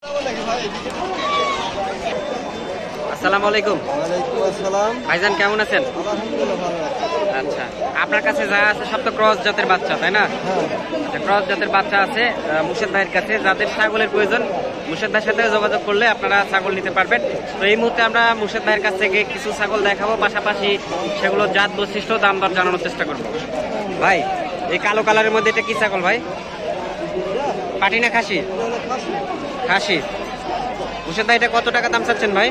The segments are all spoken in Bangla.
আসসালামু আলাইকুম। ওয়ালাইকুম আসসালাম। ভাইজান কেমন আছেন? আলহামদুলিল্লাহ ভালো আছি। আচ্ছা, আপনার কাছে যা আছে সব তো ক্রস জাতের বাচ্চা, তাই না? হ্যাঁ। আচ্ছা, ক্রস জাতের বাচ্চা আছে মুর্শেদ ভাইয়ের কাছে। যাদের ছাগলের প্রয়োজন মুর্শেদ ভাইয়ের সাথে যোগাযোগ করলে আপনারা ছাগল নিতে পারবেন। তো এই মুহূর্তে আমরা মুর্শেদ ভাইয়ের কাছ থেকে কিছু ছাগল দেখাবো, পাশাপাশি সেগুলোর জাত বৈশিষ্ট্য দাম দর জানানোর চেষ্টা করবো। ভাই, এই কালো কালারের মধ্যে এটা কি ছাগল ভাই? পাটি না খাসি? খাসি। মুর্শেদ ভাই, এটা কত টাকা দাম চাচ্ছেন ভাই?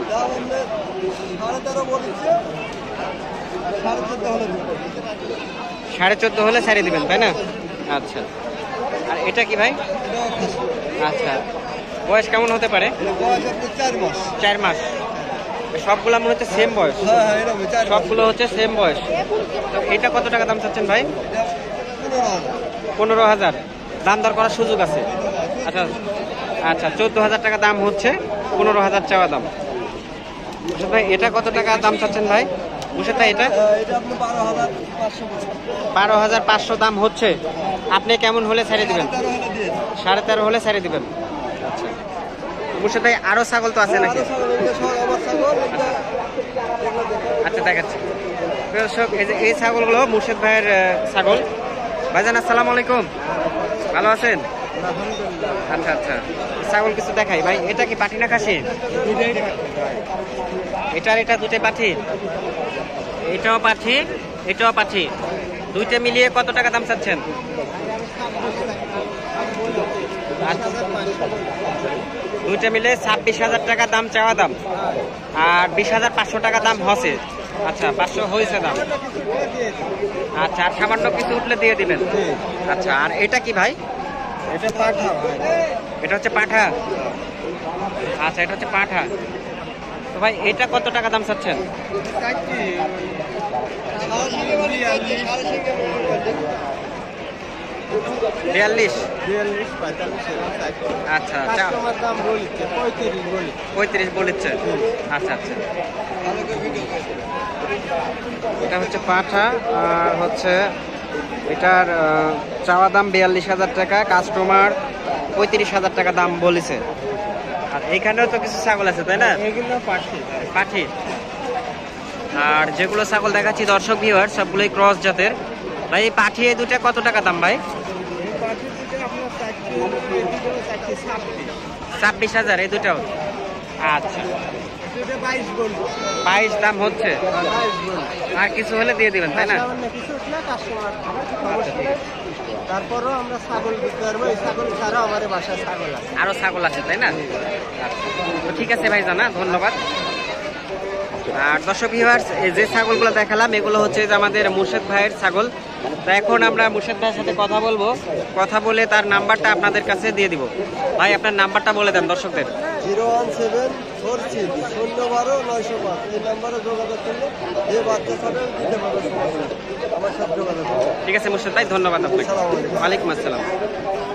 14.5 হলে ছাড়ে দিবেন, তাই না? আচ্ছা, আর এটা কি ভাই? আচ্ছা, বয়স কেমন হতে পারে? 4 মাস। সবগুলো মনে হচ্ছে সেম বয়স। সবগুলো হচ্ছে সেম বয়স। তো এটা কত টাকা দাম চাচ্ছেন ভাই? 15,000। দাম দর করার সুযোগ আছে? আচ্ছা আচ্ছা, 14,000 টাকা দাম হচ্ছে, 15,000 চাওয়া দাম। মুর্শেদ ভাই, এটা কত টাকা দাম চাচ্ছেন ভাই? মুর্শেদ ভাই, এটা 12,500 দাম হচ্ছে। আপনি কেমন হলে ছেড়ে দিবেন? 13.5 হলে ছেড়ে দিবেন। আচ্ছা মুর্শেদ ভাই, আরো ছাগল তো আছে নাকি? আচ্ছা, দেখাচ্ছি। দর্শক, এই যে এই ছাগলগুলো মুর্শেদ ভাইয়ের ছাগল। ভাইজান আসসালামু আলাইকুম, ভালো আছেন? আচ্ছা আচ্ছা, ছাগল কিছু দেখাই ভাই। এটা কি পাঠি না খাসি? এটা দুটোই পাঠি। এটাও পাঠি, এটাও পাঠি। দুইটা মিলিয়ে কত টাকা দাম চাচ্ছেন? দুইটা মিলে 26,000 টাকা দাম চাওয়া দাম, আর 20,500 টাকা দাম হচ্ছে। আচ্ছা, 500 হয়েছে দাম। আচ্ছা, আর সামান্য কিছু উঠলে দিয়ে দিবেন। আচ্ছা, আর এটা কি ভাই? এটা পাঠা। এটা হচ্ছে পাঠা। আচ্ছা, এটা হচ্ছে পাঠা। তো ভাই, এটা কত টাকা দাম চাচ্ছেন? 42। আচ্ছা, 35 বলেছে। আচ্ছা আচ্ছা, এটা হচ্ছে পাঠা। আর হচ্ছে এটার চাওয়া দাম 42,000 টাকা, কাস্টমার 35,000 টাকা দাম বলেছে। আর এখানেও তো কিছু ছাগল আছে, তাই না? এগুলো পাঠি। পাঠি। আর যেগুলো ছাগল দেখাচ্ছি দর্শক ভিউয়ার, সবগুলোই ক্রস জাতের। ভাই, এই পাঠি এই দুটা কত টাকা দাম ভাই? 26,000 এই দুটাও। আচ্ছা, 22 দাম হচ্ছে। আর কিছু হলে দিয়ে দিবেন, তাই না? তারপরও আমরা ছাগল দিতে পারবো। এই ছাগল ছাড়া আমাদের বাসায় ছাগল আছে, আরো ছাগল আছে, তাই না? আচ্ছা, তো ঠিক আছে ভাই, জানা ধন্যবাদ। আর দর্শক ভিউয়ার্স, যে ছাগলগুলো দেখালাম এগুলো হচ্ছে যে আমাদের মুর্শেদ ভাইয়ের ছাগল। তো এখন আমরা মুর্শেদ ভাইয়ের সাথে কথা বলবো, কথা বলে তার নাম্বারটা আপনাদের কাছে দিয়ে দিব। ভাই, আপনার নাম্বারটা বলে দেন দর্শকদের। 01746 012 905। এই নাম্বারে যোগাযোগ করলে যে বাচ্চা ছাড়া দিতে পারবে, আমার সাথে যোগাযোগ করবে। ঠিক আছে মুর্শেদ ভাই, ধন্যবাদ আপনাকে। আসসালামু আলাইকুম। ওয়ালাইকুম আসসালাম।